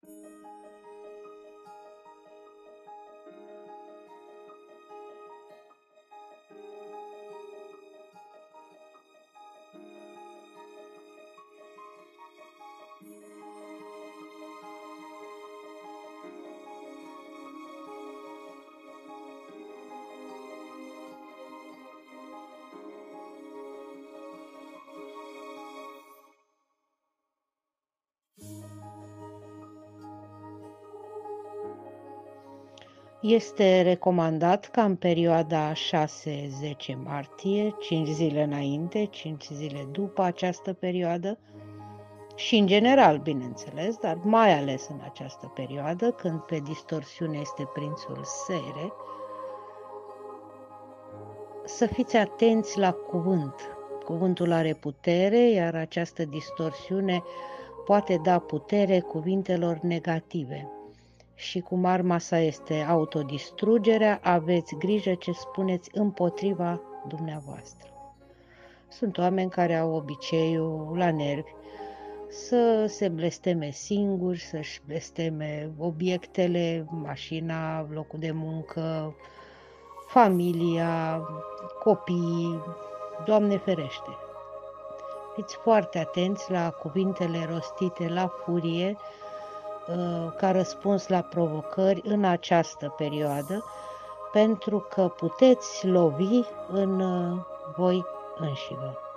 Este recomandat ca în perioada 6-10 martie, 5 zile înainte, 5 zile după această perioadă și în general, bineînțeles, dar mai ales în această perioadă, când pe distorsiune este prințul Sere, să fiți atenți la cuvânt. Cuvântul are putere, iar această distorsiune poate da putere cuvintelor negative. Și cum arma sa este autodistrugerea, aveți grijă ce spuneți împotriva dumneavoastră. Sunt oameni care au obiceiul la nervi să se blesteme singuri, să-și blesteme obiectele, mașina, locul de muncă, familia, copiii, Doamne ferește. Fiți foarte atenți la cuvintele rostite la furie, ca răspuns la provocări în această perioadă, pentru că puteți lovi în voi înșivă.